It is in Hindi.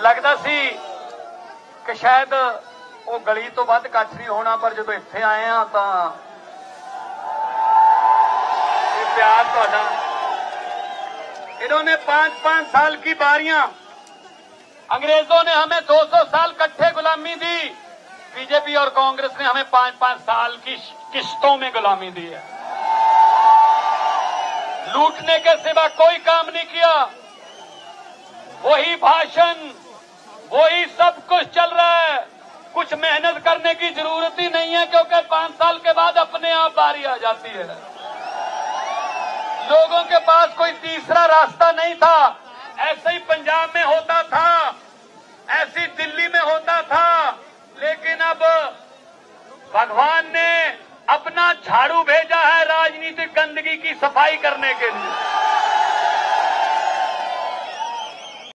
लगता सी कि शायद वो गली तो वध कच्छ नहीं होना, पर जो इत्थे आए हैं तो प्यार तुहाडा। इन्होंने 5-5 साल की बारियां, अंग्रेजों ने हमें 200 साल इकट्ठे गुलामी दी, बीजेपी और कांग्रेस ने हमें 5-5 साल की किस्तों में गुलामी दी है। लूटने के सिवा कोई काम नहीं किया। वही भाषण, वही सब कुछ चल रहा है। कुछ मेहनत करने की जरूरत ही नहीं है, क्योंकि 5 साल के बाद अपने आप बारी आ जाती है। लोगों के पास कोई तीसरा रास्ता नहीं था। ऐसे ही पंजाब में होता था, ऐसी दिल्ली में होता था, लेकिन अब भगवान ने अपना झाड़ू भेजा है राजनीतिक गंदगी की सफाई करने के लिए।